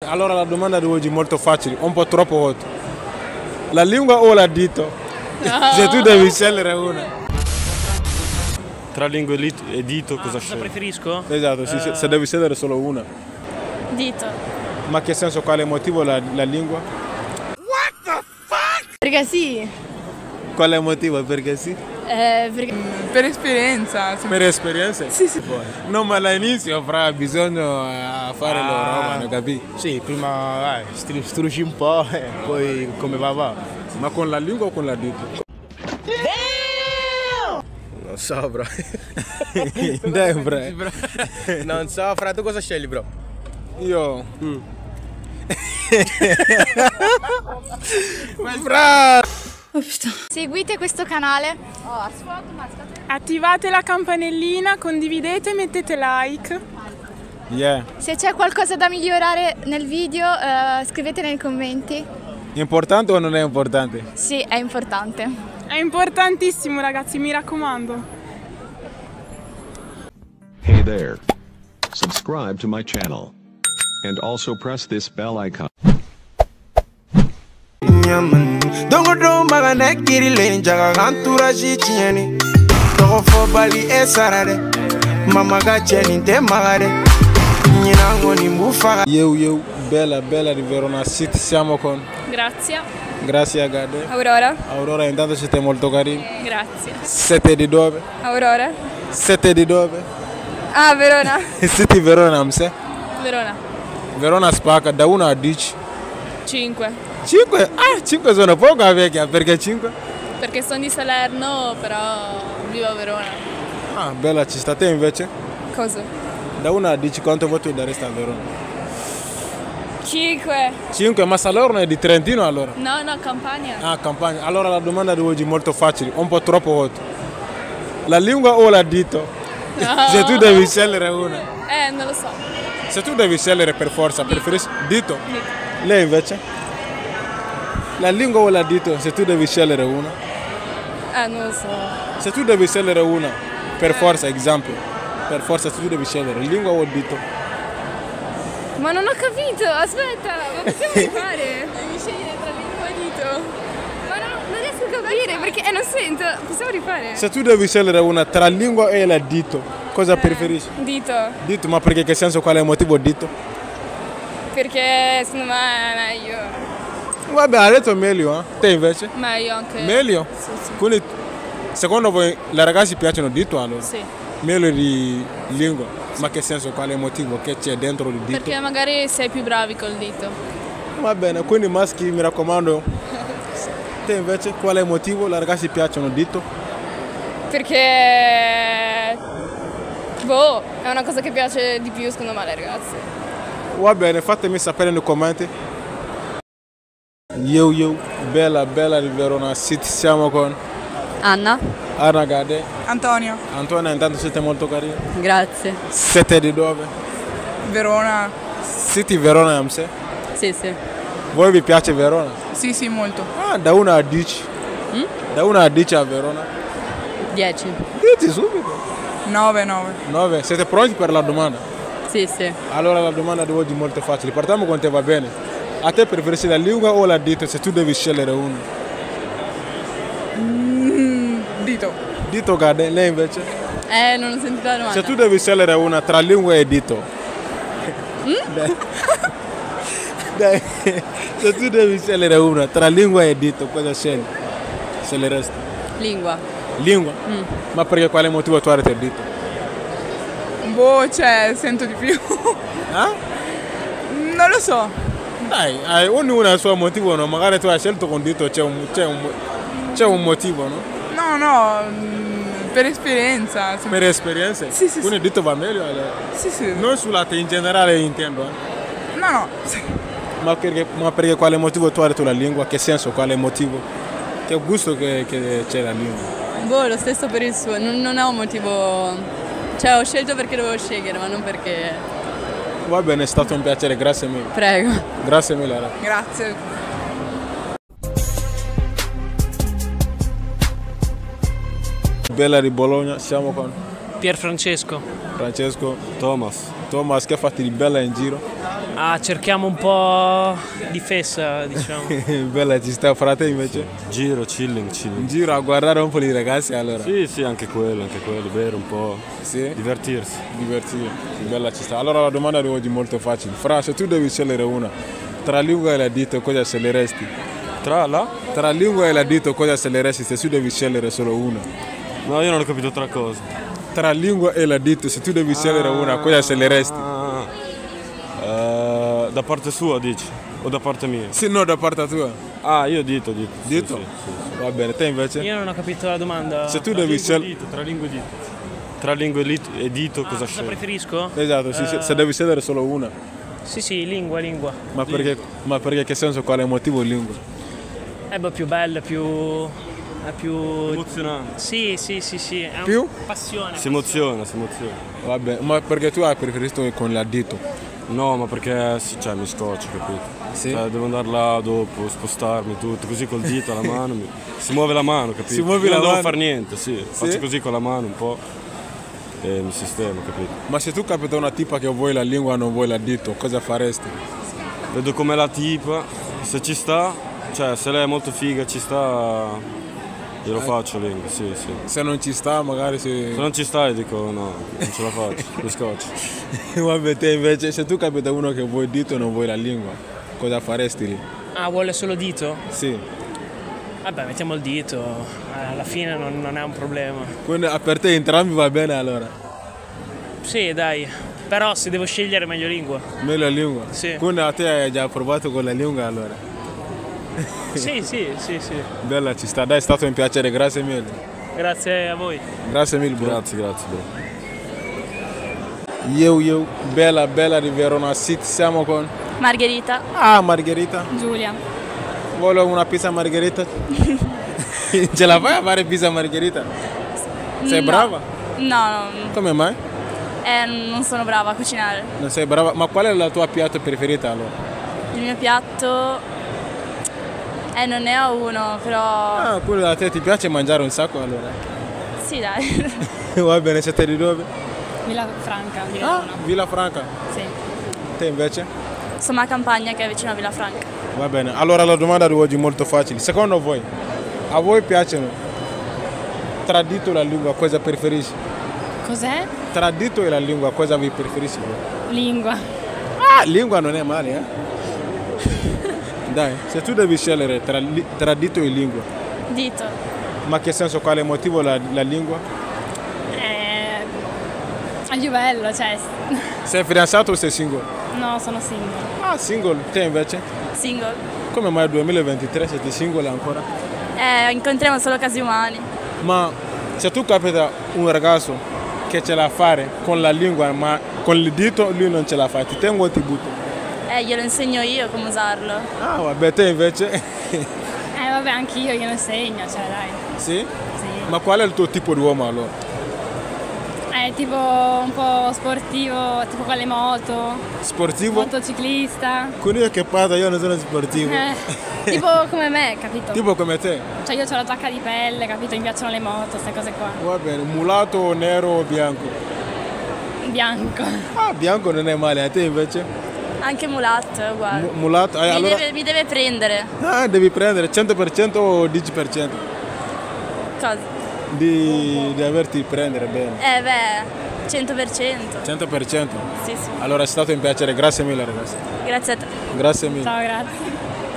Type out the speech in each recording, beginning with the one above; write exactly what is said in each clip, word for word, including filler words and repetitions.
Allora la domanda di oggi è molto facile, un po' troppo hot. La lingua o la dito? No. Se tu devi scegliere una. Tra lingua e dito ah, cosa scegli? Preferisco? Esatto, uh... se, se devi scegliere solo una. Dito. Ma che senso, quale motivo la, la lingua? What the fuck? Perché sì. Quale motivo? Perché sì? Eh, perché... Per esperienza. Per esperienza? Sì, sì. No, ma all'inizio fra bisogno a fare ah, la roba, non capi? Sì, prima eh, strusci un po' e poi come va va. Ma con la lingua o con la dito? Damn! Non so, bro. Dai, bro. Non so, fra, tu cosa scegli, bro? Io... Mm. Fra! Seguite questo canale, attivate la campanellina, condividete e mettete like. Yeah. Se c'è qualcosa da migliorare nel video uh, scrivete nei commenti. Importante o non è importante? Sì, è importante. È importantissimo, ragazzi, mi raccomando. Hey there. Subscribe to my channel. And also press this bell icon. Dongo domba ga nekiri lenja ga antura jichieni. Togo fo bali esarade. Mama ga cheni te magare. Nyina ngoni mufa. Yo yo, bella bella di Verona City, siamo con. Grazie. Grazie Gade. Aurora. Aurora, intanto siete molto carini. Grazie. Siete di dove? Aurora. Siete di dove? Ah, Verona. Siete Verona, amse? Verona. Verona spacca da uno a dieci. cinque. cinque? Ah, cinque sono poco a vecchia, perché cinque? Perché sono di Salerno, però vivo a Verona. Ah, bella, ci sta te invece? Cosa? Da uno a dieci quanto voti daresti a Verona? cinque. cinque, ma Salerno è di Trentino allora? No, no, Campania. Ah, Campania. Allora la domanda di oggi è molto facile, un po' troppo hot. La lingua o la dito? No. Se tu devi scegliere una. Eh, non lo so. Se tu devi scegliere per forza, dito. Preferisci dito? Dito. Lei invece? La lingua o la dito, se tu devi scegliere una? Eh, non lo so. Se tu devi scegliere una, per eh. forza, esempio, per forza se tu devi scegliere, lingua o dito? Ma non ho capito, aspetta, ma possiamo rifare? Devi scegliere tra lingua e dito. Ma no, non riesco a capire perché eh, non sento, possiamo rifare? Se tu devi scegliere una tra lingua e la dito, cosa eh, preferisci? Dito. Dito, ma perché che senso, quale motivo dito? Perché secondo me è meglio. Vabbè, ha detto meglio, eh? Te invece? Meglio anche. Meglio? Sì, sì. Quindi, secondo voi, le ragazze piacciono dito allora? Sì. Meglio di lingua? Sì. Ma che senso, quale motivo? Che c'è dentro il dito? Perché magari sei più bravi col dito. Va bene, quindi maschi, mi raccomando. Te invece, quale motivo le ragazze piacciono dito? Perché... boh, è una cosa che piace di più secondo me alle ragazze. Va bene, fatemi sapere nei commenti. Yo yo, bella bella di Verona City, siamo con Anna. Anna Gade. Antonio. Antonio, intanto siete molto carini. Grazie. Siete di dove? Verona. City Verona, amse? Sì, sì. Voi vi piace Verona? Sì, sì, molto. Ah, da uno a dieci. Mm? Da uno a dieci a Verona? dieci. dieci subito? nove, nove. nove. Siete pronti per la domanda? Sì, sì. Allora la domanda di oggi è molto facile. Partiamo con te, va bene? A te preferisci la lingua o la dito se tu devi scegliere uno? Mm, dito. Dito, Gade, lei invece? Eh, non ho sentito la domanda. Se tu devi scegliere una tra lingua e dito. Mm? Dai. Dai. Se tu devi scegliere una tra lingua e dito, cosa scegli? Sceglieresti? Lingua. Lingua? Mm. Ma perché quale motivo tu avete il dito? Boh, cioè, sento di più. Eh? Non lo so. Dai, ognuno ha il suo motivo, no? Magari tu hai scelto con dito, c'è un, c'è un, c'è un motivo, no? No, no, per esperienza. Per esperienza? Sì, sì. Quindi il dito va meglio? Allora. Sì, sì. Non sulla te, in generale intendo, eh? No, no. Ma perché, ma perché quale motivo tu hai detto la lingua? Che senso, quale motivo? Che gusto che, che c'è la lingua? Boh, lo stesso per il suo, non, non ha un motivo. Cioè, ho scelto perché dovevo scegliere, ma non perché... Va bene, è stato un piacere, grazie mille. Prego. Grazie mille. Ara. Grazie. Bella di Bologna, siamo con Pier Francesco. Francesco. Thomas. Thomas, che fatti di bella in giro? Ah, cerchiamo un po' di festa, diciamo. Bella, ci sta fra te invece? Giro, chilling, chilling. Giro a guardare un po' di ragazzi allora. Sì, sì, anche quello, anche quello, bere un po'. Sì? Divertirsi. Divertirsi, bella ci sta. Allora la domanda di oggi è molto facile. Fra, se tu devi scegliere una, tra lingua e la dito cosa sceglieresti? Tra la? Tra lingua e la dito cosa sceglieresti se tu devi scegliere solo una? No, io non ho capito tra cosa. Tra lingua e la dito, se tu devi scegliere ah, una, cosa sceglieresti? Ah, uh, da parte sua dici? O da parte mia? Sì, no, da parte tua. Ah, io dito, dito. Dito? Sì, sì, sì. Va bene, te invece? Io non ho capito la domanda. Se tu tra devi scegliere... Tra lingua e dito. Tra lingua e dito ah, cosa scegli? Cosa preferisco? Esatto, sì, uh, se devi scegliere solo una. Sì, sì, lingua, lingua. Ma perché, ma perché che senso, quale motivo lingua? È più bella, più... è più... emozionante. Sì, sì, sì, sì. È più? Passione. Si emoziona, si emoziona. Vabbè, ma perché tu hai preferito con la dito? No, ma perché cioè, mi scoccio, capito? Sì? Cioè, devo andare là dopo, spostarmi tutto, così col dito alla mano. Mi... Si muove la mano, capito? Si muove Io la non devo mano? fare niente, sì. Sì. Faccio così con la mano un po' e mi sistemo, capito? Ma se tu capita una tipa che vuoi la lingua e non vuoi la dito, cosa faresti? Vedo com'è la tipa, se ci sta, cioè se lei è molto figa ci sta, glielo faccio lingua, sì, sì. Se non ci sta magari se... Se non ci sta io dico no, non ce la faccio, mi scoccio. Vabbè, te invece, se tu capita uno che vuoi dito e non vuoi la lingua, cosa faresti lì? Ah, vuole solo dito? Sì. Vabbè, mettiamo il dito, eh, alla fine non, non è un problema. Quindi per te entrambi va bene allora? Sì, dai, però se devo scegliere meglio lingua. Meglio la lingua? Sì. Quindi a te hai già provato con la lingua allora? Sì, sì, sì, sì. Bella, ci sta, dai, è stato un piacere, grazie mille. Grazie a voi. Grazie mille, bro. Grazie, grazie, bro. Yo, yo, bella, bella di Verona City, siamo con... Margherita. Ah, Margherita. Giulia. Voglio una pizza Margherita. Ce la fai a fare pizza Margherita? Sei no. brava? No, no. Come mai? Eh, non sono brava a cucinare. Non sei brava? Ma qual è la tua piatto preferita allora? Il mio piatto... Eh, non ne ho uno, però... Ah, quello a te ti piace mangiare un sacco allora? Sì, dai. Va bene, siete di dove? Villa Franca, di Ah, Villa Franca. Sì. Te invece? Sono a Campagna, che è vicino a Villa Franca. Va bene, allora la domanda di oggi è molto facile. Secondo voi, a voi piacciono tra dito e la lingua, cosa preferisci? Cos'è? Tra dito e la lingua, cosa vi preferisci? Lingua. Ah, lingua non è male, eh? Dai, se tu devi scegliere tra, tra dito e lingua. Dito. Ma che senso, quale motivo la, la lingua? Eh, è più bello, cioè... Sei fidanzato o sei single? No, sono single. Ah, single. Te invece? Single. Come mai duemilaventitré siete single ancora? Eh, incontriamo solo casi umani. Ma se tu capita un ragazzo che ce la fare con la lingua, ma con il dito lui non ce la fa, ti tengo o ti butto? Eh, glielo insegno io come usarlo. Ah, vabbè, te invece? Eh, vabbè, anche io glielo insegno, cioè, dai. Sì? Sì. Ma qual è il tuo tipo di uomo allora? È tipo un po' sportivo, tipo con le moto. Sportivo? Motociclista. Quindi io che parlo, io non sono sportivo. Eh, tipo come me, capito? Tipo come te? Cioè io ho la giacca di pelle, capito? Mi piacciono le moto, queste cose qua. Va bene, mulato, nero o bianco? Bianco. Ah, bianco non è male, a te invece? Anche mulatto, è uguale. M- mulato? Eh, mi, allora... deve, mi deve prendere. Ah, devi prendere cento per cento o dieci per cento? Cosa? Di, di averti prendere bene. Eh beh, cento per cento. cento per cento? Sì, sì. Allora è stato un piacere, grazie mille ragazzi. Grazie a te. Grazie mille. Ciao, grazie.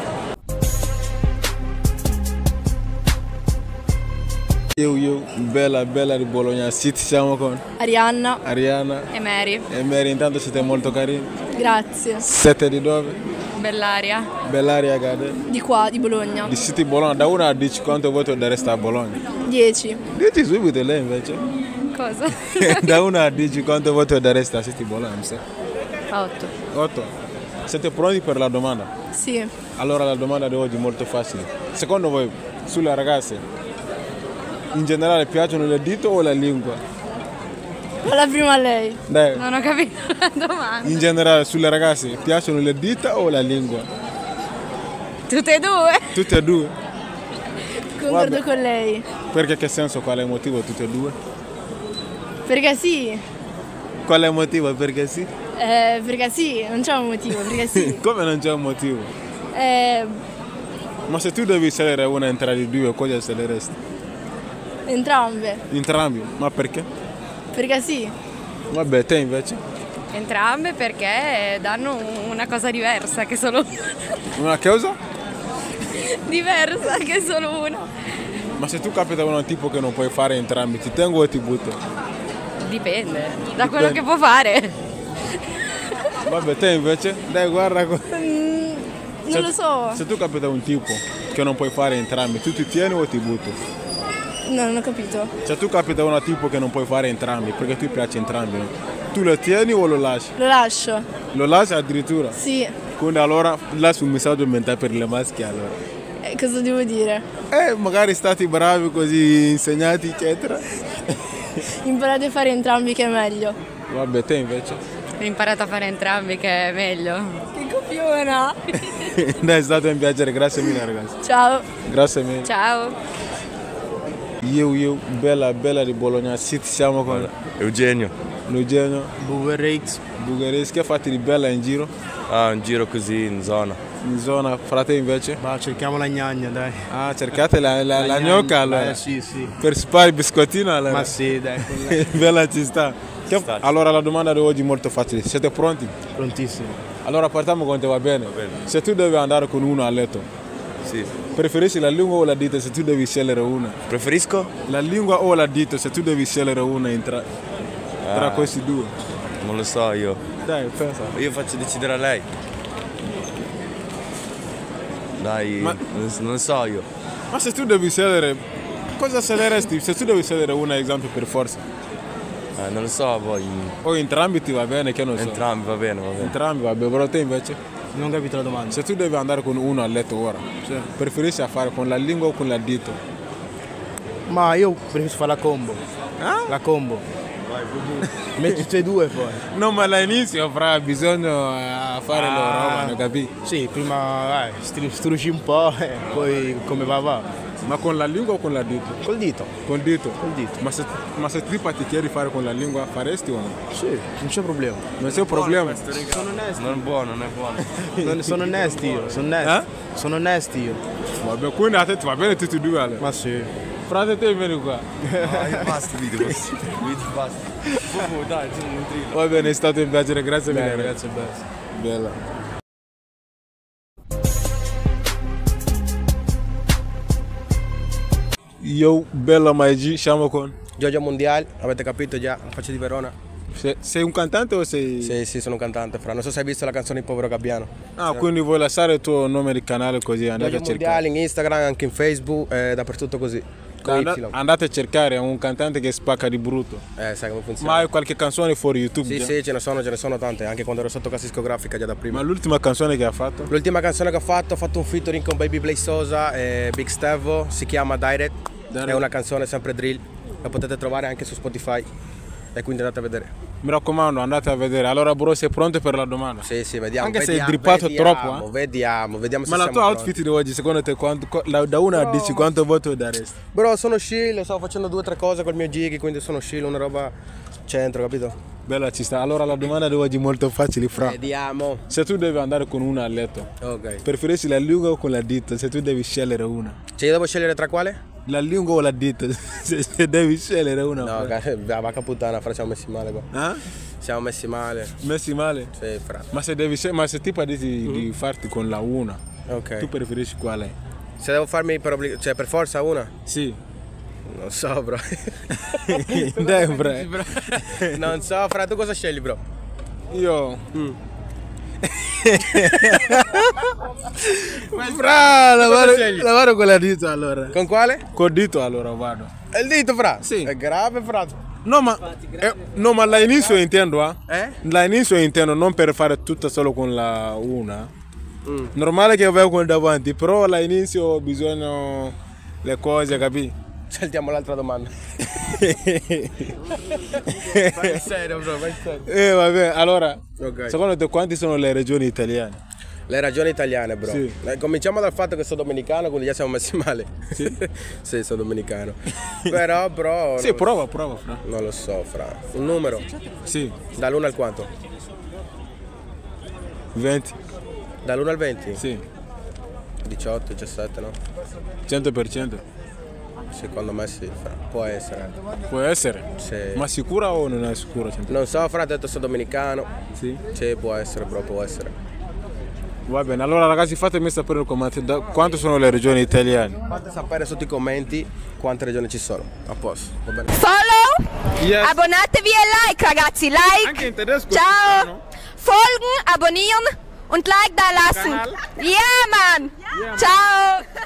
Io, io, bella, bella di Bologna City, siamo con Arianna Arianna e Mary. e Mary, intanto siete molto carini. Grazie. Siete di dove? Bellaria. Bellaria Gade. Di qua, di Bologna. Di City Bologna, da uno a dieci quanto voto dareste a Bologna? dieci. Dici subito lei invece. Cosa? Da uno a dieci quanto voto dareste a City Bologna? otto. otto. Siete pronti per la domanda? Sì. Allora la domanda di oggi è molto facile. Secondo voi, sulle ragazze, in generale piacciono le dita o la lingua? La prima a lei. Dai. Non ho capito la domanda. In generale, sulle ragazze, piacciono le dita o la lingua? Tutte e due. Tutte e due? Concordo Vabbè. con lei. Perché che senso? Qual è il motivo tutte e due? Perché sì. Qual è il motivo? Perché sì? Eh, perché sì, non c'è un motivo, perché sì. Come non c'è un motivo? Eh, Ma se tu devi scegliere una tra i due, cosa sceglieresti? entrambe, Entrambi, ma perché? perché sì. Vabbè, te invece? Entrambe perché danno una cosa diversa che solo Una cosa? diversa che solo una. Ma se tu capita un tipo che non puoi fare entrambi, ti tengo o ti butto? Dipende da quello che può fare. Vabbè, te invece? Dai, guarda. co- Mm, non Se- lo so, Se tu capita un tipo che non puoi fare entrambi, tu ti tieni o ti butto? no, non ho capito. Se tu capita un tipo che non puoi fare entrambi, perché tu piaci entrambi, no? Tu lo tieni o lo lasci? Lo lascio, Lo lasci addirittura? sì. Quindi allora lasci un messaggio mentale per le maschie allora. Eh, cosa devo dire? Eh, magari stati bravi così, insegnati, eccetera. Imparate a fare entrambi che è meglio. Vabbè, te invece? Ho imparato a fare entrambi che è meglio. Che copiona! Dai, è stato un piacere, grazie mille ragazzi. Ciao! Grazie mille. Ciao. Io, io, bella, bella di Bologna City, siamo con Eugenio. Eugenio, Bugerix. Bugheres, che fatti di bella in giro? Ah, un giro così in zona. In zona, frate invece? Ma cerchiamo la gnagna, dai. Ah, cercate la, la, la gnagna, gnocca allora? Eh, sì, sì. Per spari biscottino allora? Ma sì, dai. quella- Bella ci sta. Che- Allora la domanda di oggi è molto facile, siete pronti? Prontissimo. Allora partiamo con te, va bene? Se tu devi andare con uno a letto, Sì. preferisci la lingua o la dita se tu devi scegliere una? Preferisco? La lingua o la dita se tu devi scegliere una in tra, tra Ah. questi due? Non lo so io. Dai, pensa. Io faccio decidere a lei. Dai, Ma- non, non so io. Ma se tu devi scegliere, cosa sceglieresti? Se tu devi scegliere una, ad esempio, per forza. Eh, non lo so, poi O entrambi ti va bene, che non so. entrambi va bene, va bene. Entrambi va bene, però te invece? Non ho capito la domanda. Se tu devi andare con uno a letto ora, preferisci a fare con la lingua o con la dito? Ma io preferisco fare la combo. Ah? La combo. Metti tutte e due poi. No, ma all'inizio fra bisogna eh, fare Ah. la roba, non capi? Sì, prima eh, stru- strusci un po' e poi come va va. Ma con la lingua o con la dito? Col dito. Col dito? Col dito. Ma se, ma se tipo ti chiedi fare con la lingua, faresti o no? Sì, non c'è problema. Non c'è un problema. Sono onesti. Non è buono, non è buono. Non- sono onesti io, sono onesti. Eh? Sono onesti io. Vabbè, quindi a te ti va bene tutti e due allora. Ma sì. Frate te vieni qua. Ah, io basta video, basta. Video basta. Bobo, dai, tu non trilla. Va bene, è stato un piacere, grazie mille. Dai, ragazzi. grazie, Bella. Io, bella Maigi, siamo con... Giorgio Mondial, avete capito già, faccio di Verona. Se- sei un cantante o sei... Sì, sì, sono un cantante, fra. Non so se hai visto la canzone Il povero gabbiano. Ah, quindi vuoi lasciare il tuo nome di canale così andate Giorgio a cercare. Mondial in Instagram, anche in Facebook, eh, dappertutto così. Con And- Y. andate a cercare, è un cantante che spacca di brutto. Eh, sai come funziona. Ma hai qualche canzone fuori YouTube? Sì, già? sì, ce ne sono, ce ne sono tante, anche quando ero sotto casa discografica già da prima. Ma l'ultima canzone che ha fatto? L'ultima canzone che ho fatto, ho fatto un featuring con Baby Blaze Sosa e Big Stevo, si chiama Direct. Direct. È una canzone sempre drill, la potete trovare anche su Spotify e quindi andate a vedere. Mi raccomando, andate a vedere. Allora, bro, sei pronto per la domanda? Sì, sì, vediamo. Anche se hai vediamo, drippato vediamo, troppo, eh? Vediamo, vediamo se Ma la siamo tua pronti. outfit di oggi, secondo te, quanto, qu- da- da uno a dieci, quanto voto daresti? Bro, sono chill, stavo facendo due o tre cose col mio gig, quindi sono chill, una roba centro, capito? Bella, ci sta. Allora, la domanda di oggi è molto facile, fra. Vediamo. Se tu devi andare con una a letto, Ok. preferisci la lingua o con la dita? Se tu devi scegliere una. Cioè io devo scegliere tra quale? La lingua o la dita? Se, se devi scegliere una. No, fra. ca- vacca puttana, fra, siamo messi male qua. Eh? Siamo messi male. Messi male? Sì, fra. Ma se devi scel- ma se ti parli di, di farti con la una, Ok. tu preferisci quale? Se devo farmi per, obblig- cioè, per forza una? Sì. Non so, bro. Dai, bro. Non so, fra, tu cosa scegli, bro? Io. Fra, lavoro, scegli? lavoro con la dita allora. Con quale? Col dito allora vado. È il dito, fra? Sì. È grave, fra. No, ma, eh, no, ma all'inizio intendo, eh? Eh? All'inizio intendo non per fare tutto solo con la una. Mm. Normale che vai con davanti, però all'inizio bisogna le cose, capi? Saltiamo l'altra domanda. Vai in serio, bro, vai in serio. Eh, vabbè, allora, Ok. secondo te quanti sono le regioni italiane? Le ragioni italiane, bro. Sì. Eh, Cominciamo dal fatto che sono domenicano, quindi già siamo messi male. Sì? Sì, sono domenicano. Però, bro. Sì, non- prova, prova, fra. Non lo so, fra. Un numero? Sì. Dall'uno al quanto? venti. Dall'uno al venti? Sì. diciotto, diciassette, no? cento per cento? Secondo me sì, fra. Può essere. Può essere? Sì. Ma sicura o non è sicura? Non so, fra, ha detto sono dominicano. Sì? Sì, può essere, però può essere. Va bene, allora ragazzi fatemi sapere nei commenti da quante sono le regioni italiane. Fate sapere sotto i commenti quante regioni ci sono. A posto, va bene. Follow, Yes. abonnatevi e like ragazzi, like. Anche in tedesco. Ciao. Folgen, abonnieren und like da lassen. Kanal. Ja, Mann. Ciao.